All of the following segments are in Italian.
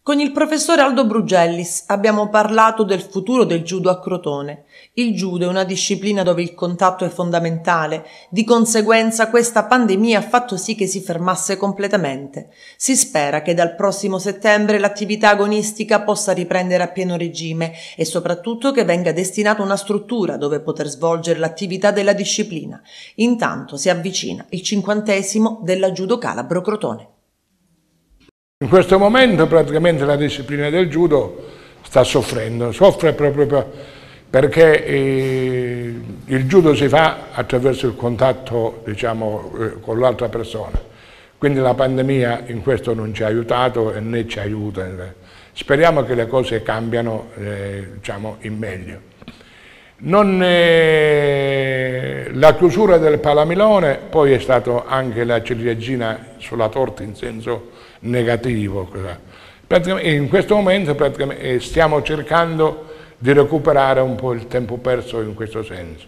Con il professor Aldo Brugellis abbiamo parlato del futuro del judo a Crotone. Il judo è una disciplina dove il contatto è fondamentale, di conseguenza questa pandemia ha fatto sì che si fermasse completamente. Si spera che dal prossimo settembre l'attività agonistica possa riprendere a pieno regime e soprattutto che venga destinata una struttura dove poter svolgere l'attività della disciplina. Intanto si avvicina il 50° della Judo Calabro Crotone. In questo momento praticamente la disciplina del judo sta soffrendo, soffre proprio perché il judo si fa attraverso il contatto, diciamo, con l'altra persona, quindi la pandemia in questo non ci ha aiutato e né ci aiuta. Speriamo che le cose cambiano, diciamo, in meglio. La chiusura del Palamilone poi è stata anche la ciliegina sulla torta in senso negativo. In questo momento stiamo cercando di recuperare un po' il tempo perso in questo senso.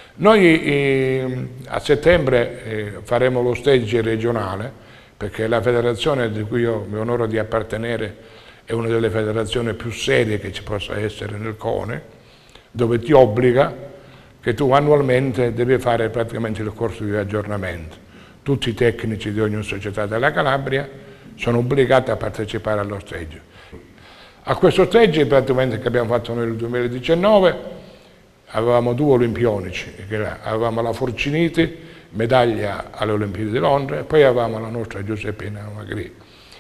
Noi a settembre faremo lo stage regionale, perché la federazione di cui io mi onoro di appartenere è una delle federazioni più serie che ci possa essere nel CONE, dove ti obbliga che tu annualmente devi fare praticamente il corso di aggiornamento. Tutti i tecnici di ogni società della Calabria sono obbligati a partecipare allo stage. A questo stage praticamente che abbiamo fatto nel 2019 avevamo 2 olimpionici, avevamo la Forciniti, medaglia alle Olimpiadi di Londra, e poi avevamo la nostra Giuseppina Magri.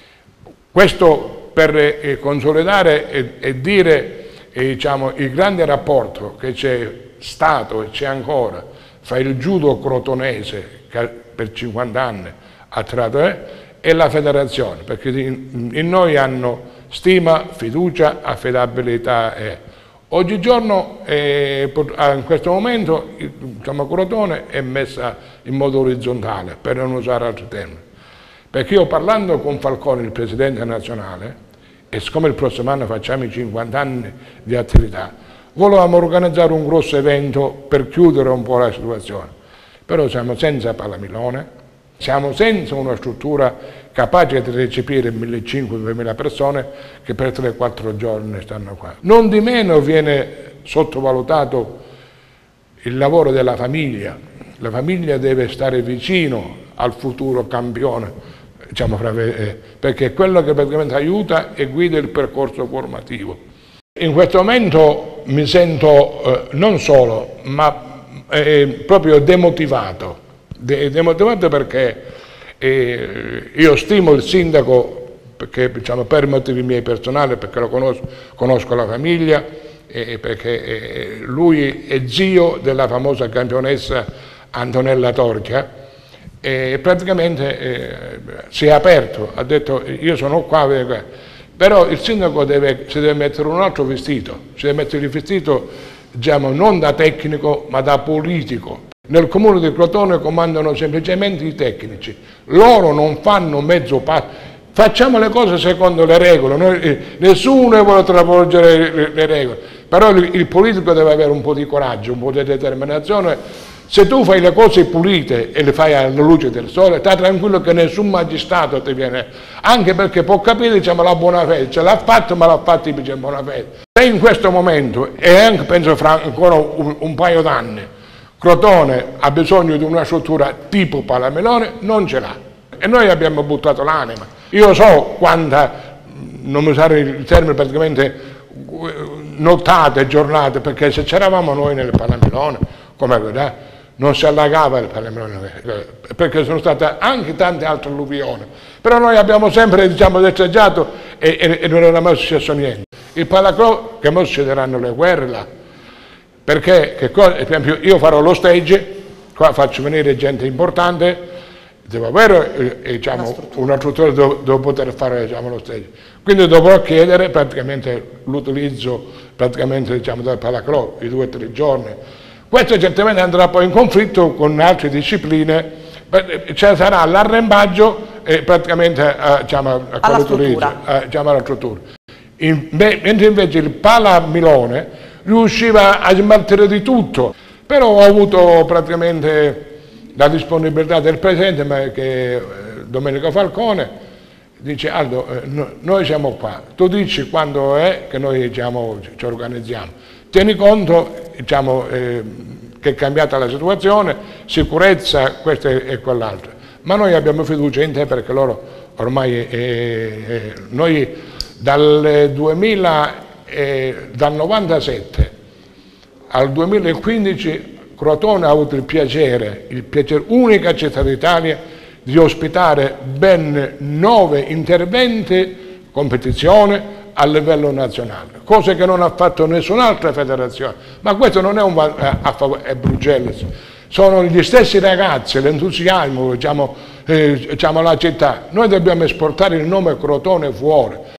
Questo per consolidare e dire diciamo, il grande rapporto che c'è stato e c'è ancora fra il judo crotonese, che per 50 anni ha tratto, e la federazione, perché in noi hanno stima, fiducia, affidabilità. Oggigiorno, in questo momento, diciamo, Crotone è messa in modo orizzontale, per non usare altri termini. Perché io parlando con Falcone, il presidente nazionale, e siccome il prossimo anno facciamo i 50 anni di attività, volevamo organizzare un grosso evento per chiudere un po' la situazione. Però siamo senza Palamilone, siamo senza una struttura capace di recepire 1.500-2.000 persone che per 3-4 giorni stanno qua. Non di meno viene sottovalutato il lavoro della famiglia. La famiglia deve stare vicino al futuro campione, diciamo, perché è quello che praticamente aiuta e guida il percorso formativo. In questo momento mi sento non solo, ma proprio demotivato. Demotivato perché io stimo il sindaco, perché, diciamo, per motivi miei personali, perché lo conosco la famiglia, perché lui è zio della famosa campionessa Antonella Torchia, e praticamente si è aperto, ha detto io sono qua, però il sindaco si deve mettere un altro vestito, si deve mettere il vestito, diciamo, non da tecnico ma da politico. Nel comune di Crotone comandano semplicemente i tecnici, loro non fanno mezzo passo, facciamo le cose secondo le regole, nessuno vuole travolgere le regole, però il politico deve avere un po' di coraggio, un po' di determinazione. Se tu fai le cose pulite e le fai alla luce del sole, stai tranquillo che nessun magistrato ti viene, anche perché può capire, diciamo, la buona fede, ce l'ha fatto ma l'ha fatto in buona fede. Se in questo momento, e anche penso fra ancora un paio d'anni, Crotone ha bisogno di una struttura tipo Palamilone, non ce l'ha. E noi abbiamo buttato l'anima. Io so quanta, non mi usare il termine praticamente, nottate, giornate, perché se c'eravamo noi nel Palamilone, come vedete, non si allagava il Palamilone, perché sono state anche tante altre alluvioni. Però noi abbiamo sempre, diciamo, destreggiato e non era mai successo niente. Il Palacro, che ora succederanno le guerre là, perché per esempio io farò lo stage, qua faccio venire gente importante, devo avere diciamo, una struttura dove poter fare, diciamo, lo stage. Quindi dovrò chiedere praticamente l'utilizzo diciamo, del Palacro, i 2 o 3 giorni. Questo certamente andrà poi in conflitto con altre discipline, ci sarà l'arrembaggio praticamente diciamo, a quell'utilizzo, diciamo, alla struttura. Mentre invece il Palamilone riusciva a smaltire di tutto, però ho avuto praticamente la disponibilità del presidente, che Domenico Falcone, dice Aldo, noi siamo qua, tu dici quando è che noi ci organizziamo, tieni conto diciamo, che è cambiata la situazione, sicurezza, questo e quell'altro, ma noi abbiamo fiducia in te perché loro ormai, noi dal 97 al 2015 Crotone ha avuto il piacere, unica città d'Italia, di ospitare ben 9 interventi, competizione a livello nazionale, cosa che non ha fatto nessun'altra federazione, ma questo non è a favore Bruxelles, sono gli stessi ragazzi, l'entusiasmo, diciamo, la città, noi dobbiamo esportare il nome Crotone fuori,